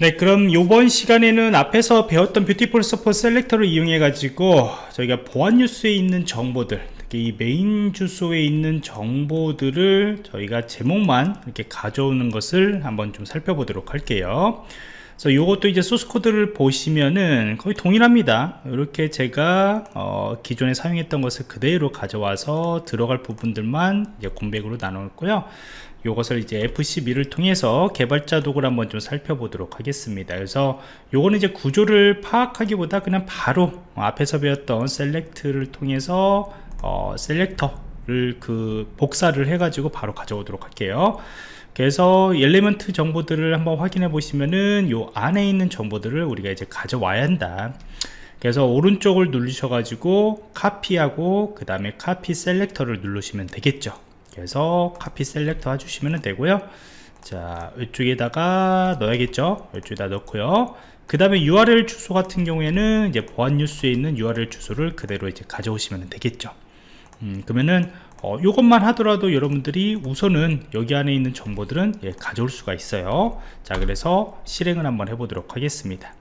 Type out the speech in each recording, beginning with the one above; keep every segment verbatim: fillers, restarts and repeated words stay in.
네, 그럼 이번 시간에는 앞에서 배웠던 뷰티풀 서포트 셀렉터를 이용해 가지고 저희가 보안 뉴스에 있는 정보들, 특히 이 메인 주소에 있는 정보들을 저희가 제목만 이렇게 가져오는 것을 한번 좀 살펴보도록 할게요. 그래서 이것도 이제 소스 코드를 보시면은 거의 동일합니다. 이렇게 제가 어 기존에 사용했던 것을 그대로 가져와서 들어갈 부분들만 이제 공백으로 나눴고요. 요것을 이제 에프 십이를 통해서 개발자 도구를 한번 좀 살펴보도록 하겠습니다. 그래서 요거는 이제 구조를 파악하기보다 그냥 바로 앞에서 배웠던 셀렉트를 통해서 어, 셀렉터를 그 복사를 해 가지고 바로 가져오도록 할게요. 그래서 엘리먼트 정보들을 한번 확인해 보시면은 요 안에 있는 정보들을 우리가 이제 가져와야 한다. 그래서 오른쪽을 누르셔 가지고 카피하고 그 다음에 카피 셀렉터를 누르시면 되겠죠. 그래서 카피 셀렉터 해주시면 되고요. 자, 이쪽에다가 넣어야겠죠. 이쪽에다 넣고요. 그 다음에 유알엘 주소 같은 경우에는 이제 보안 뉴스에 있는 유알엘 주소를 그대로 이제 가져오시면 되겠죠. 음, 그러면은 어, 요것만 하더라도 여러분들이 우선은 여기 안에 있는 정보들은 예, 가져올 수가 있어요. 자, 그래서 실행을 한번 해보도록 하겠습니다.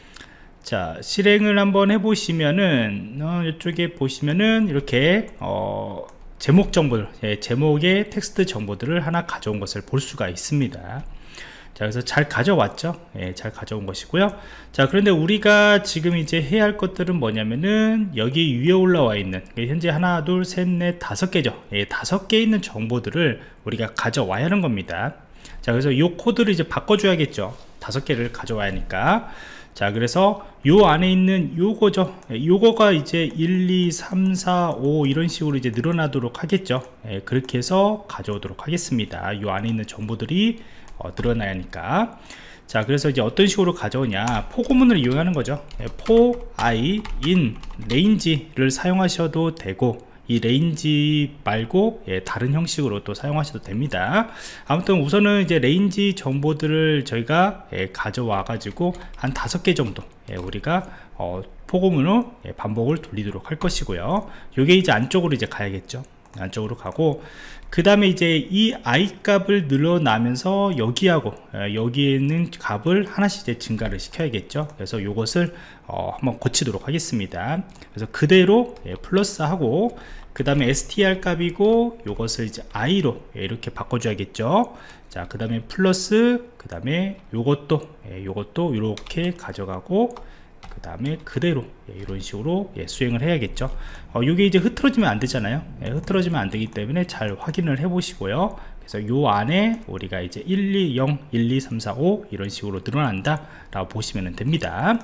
자, 실행을 한번 해보시면은 어, 이쪽에 보시면은 이렇게 어, 제목 정보들, 예, 제목의 텍스트 정보들을 하나 가져온 것을 볼 수가 있습니다. 자, 그래서 잘 가져왔죠. 예, 잘 가져온 것이고요. 자, 그런데 우리가 지금 이제 해야 할 것들은 뭐냐면은 여기 위에 올라와 있는 현재 하나 둘 셋 넷 다섯 개죠. 예, 다섯 개 있는 정보들을 우리가 가져와야 하는 겁니다. 자, 그래서 이 코드를 이제 바꿔줘야겠죠. 다섯 개를 가져와야 하니까. 자, 그래서 요 안에 있는 요거죠. 요거가 이제 일, 이, 삼, 사, 오 이런 식으로 이제 늘어나도록 하겠죠. 예, 그렇게 해서 가져오도록 하겠습니다. 요 안에 있는 정보들이 어, 늘어나야 하니까. 자, 그래서 이제 어떤 식으로 가져오냐, 포고문을 이용하는 거죠. 예, for i in range를 사용하셔도 되고, 이 레인지 말고 예, 다른 형식으로 또 사용하셔도 됩니다. 아무튼 우선은 이제 레인지 정보들을 저희가 예, 가져와 가지고 한 다섯 개 정도 예, 우리가 어, 포고문으로 예, 반복을 돌리도록 할 것이고요. 요게 이제 안쪽으로 이제 가야겠죠. 안쪽으로 가고, 그 다음에 이제 이 i 값을 늘어나면서 여기하고 예, 여기에 있는 값을 하나씩 이제 증가를 시켜야겠죠. 그래서 요것을 어, 한번 고치도록 하겠습니다. 그래서 그대로 예, 플러스 하고, 그 다음에 에스티알 값이고 요것을 이제 i로 예, 이렇게 바꿔줘야겠죠. 자, 그 다음에 플러스, 그 다음에 요것도 예, 요것도 이렇게 가져가고, 그 다음에 그대로 예, 이런 식으로 예, 수행을 해야겠죠. 어, 이게 이제 흐트러지면 안 되잖아요. 예, 흐트러지면 안 되기 때문에 잘 확인을 해 보시고요. 그래서 요 안에 우리가 이제 일, 이, 영, 일, 이, 삼, 사, 오 이런 식으로 늘어난다 라고 보시면 됩니다.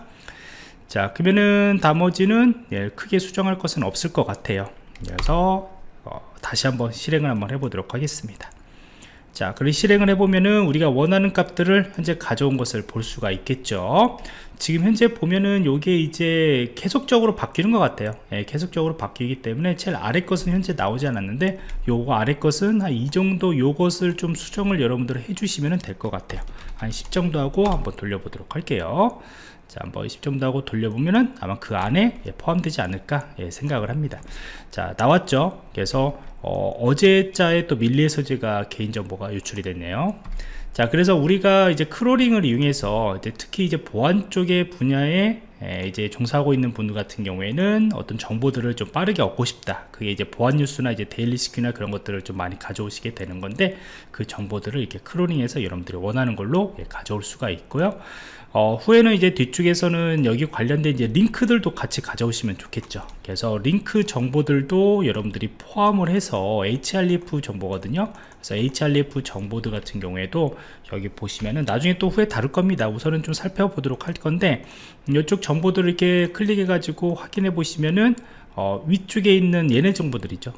자, 그러면은 나머지는 예, 크게 수정할 것은 없을 것 같아요. 그래서 어, 다시 한번 실행을 한번 해보도록 하겠습니다. 자, 그리고 실행을 해보면은 우리가 원하는 값들을 현재 가져온 것을 볼 수가 있겠죠. 지금 현재 보면은 요게 이제 계속적으로 바뀌는 것 같아요. 예, 계속적으로 바뀌기 때문에 제일 아래 것은 현재 나오지 않았는데 요거 아래 것은 한 이 정도 요것을 좀 수정을 여러분들 해주시면 될 것 같아요. 한 십 정도 하고 한번 돌려보도록 할게요. 자, 한번 십 정도 하고 돌려보면은 아마 그 안에 예, 포함되지 않을까 예, 생각을 합니다. 자, 나왔죠. 그래서 어, 어제자에 또 밀리에서제가 개인정보가 유출이 됐네요. 자, 그래서 우리가 이제 크롤링을 이용해서 이제 특히 이제 보안 쪽의 분야에 에, 이제 종사하고 있는 분들 같은 경우에는 어떤 정보들을 좀 빠르게 얻고 싶다. 그게 이제 보안 뉴스나 이제 데일리 시큐나 그런 것들을 좀 많이 가져오시게 되는 건데, 그 정보들을 이렇게 크롤링해서 여러분들이 원하는 걸로 예, 가져올 수가 있고요. 어, 후에는 이제 뒤쪽에서는 여기 관련된 이제 링크들도 같이 가져오시면 좋겠죠. 그래서 링크 정보들도 여러분들이 포함을 해서 에이치알이에프 정보거든요. 그래서 에이치알이에프 정보들 같은 경우에도 여기 보시면은 나중에 또 후에 다룰 겁니다. 우선은 좀 살펴보도록 할 건데, 이쪽 정보들을 이렇게 클릭해 가지고 확인해 보시면은 어, 위쪽에 있는 얘네 정보들이죠.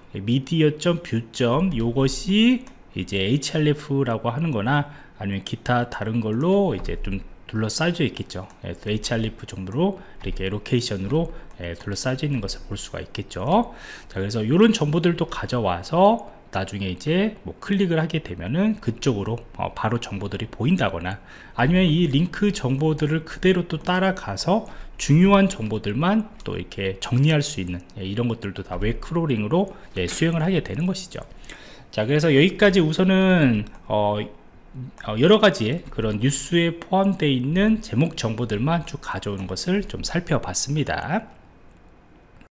미디어.뷰. 요것이 이제 에이치알이에프라고 하는 거나 아니면 기타 다른 걸로 이제 좀 둘러싸여 있겠죠. 예, 에이치알이에프 정도로 이렇게 로케이션으로 예, 둘러싸여 있는 것을 볼 수가 있겠죠. 자, 그래서 이런 정보들도 가져와서 나중에 이제 뭐 클릭을 하게 되면은 그쪽으로 어, 바로 정보들이 보인다거나, 아니면 이 링크 정보들을 그대로 또 따라가서 중요한 정보들만 또 이렇게 정리할 수 있는 예, 이런 것들도 다 웹 크롤링으로 예, 수행을 하게 되는 것이죠. 자, 그래서 여기까지 우선은 어, 어, 여러 가지의 그런 뉴스에 포함되어 있는 제목 정보들만 쭉 가져오는 것을 좀 살펴봤습니다.